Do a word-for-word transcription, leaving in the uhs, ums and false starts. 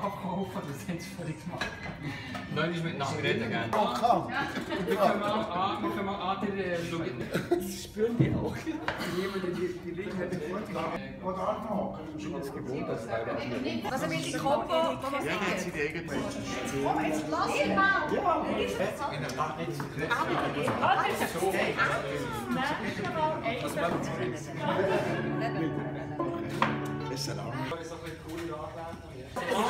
kaufen, das haben sie völlig gemacht. Nein, ist mit nachher reden gerne. Oh, komm! Wir können mal an, wir können mal an, der schauen. Sie spüren die auch. Jemand, die die liegen hat den Vortrag. Oder anhocken. Ich bin jetzt gewohnt, dass leider auch nicht. Was will die Kombo? Ja, jetzt sind die eigenen. Komm, jetzt lass ihn mal! Ja! In der Tat nicht. Ah, das ist so. Was machen Sie? Besser lang. Das ist doch eine coole Anwendung.